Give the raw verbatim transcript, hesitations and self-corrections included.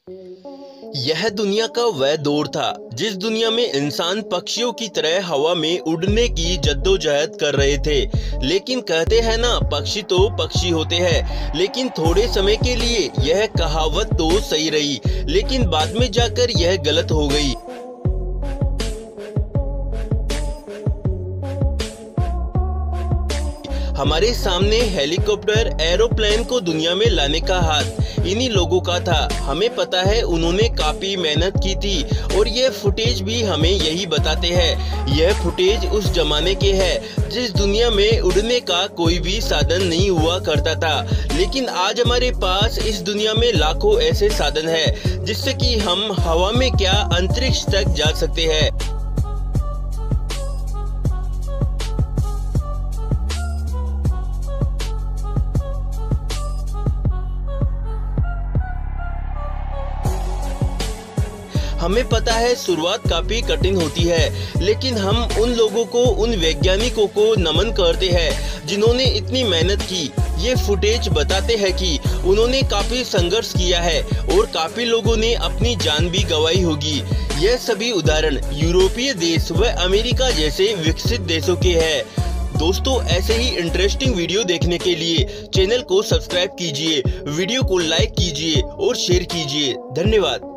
यह दुनिया का वह दौर था जिस दुनिया में इंसान पक्षियों की तरह हवा में उड़ने की जद्दोजहद कर रहे थे। लेकिन कहते हैं ना, पक्षी तो पक्षी होते हैं। लेकिन थोड़े समय के लिए यह कहावत तो सही रही, लेकिन बाद में जाकर यह गलत हो गई। हमारे सामने हेलीकॉप्टर, एरोप्लेन को दुनिया में लाने का हाथ इन्हीं लोगों का था। हमें पता है उन्होंने काफी मेहनत की थी और ये फुटेज भी हमें यही बताते हैं। यह फुटेज उस जमाने के है जिस दुनिया में उड़ने का कोई भी साधन नहीं हुआ करता था। लेकिन आज हमारे पास इस दुनिया में लाखों ऐसे साधन हैं जिससे कि हम हवा में क्या अंतरिक्ष तक जा सकते हैं। हमें पता है शुरुआत काफी कठिन होती है, लेकिन हम उन लोगों को, उन वैज्ञानिकों को नमन करते हैं जिन्होंने इतनी मेहनत की। ये फुटेज बताते हैं कि उन्होंने काफी संघर्ष किया है और काफी लोगों ने अपनी जान भी गंवाई होगी। यह सभी उदाहरण यूरोपीय देश व अमेरिका जैसे विकसित देशों के हैं। दोस्तों, ऐसे ही इंटरेस्टिंग वीडियो देखने के लिए चैनल को सब्सक्राइब कीजिए, वीडियो को लाइक कीजिए और शेयर कीजिए। धन्यवाद।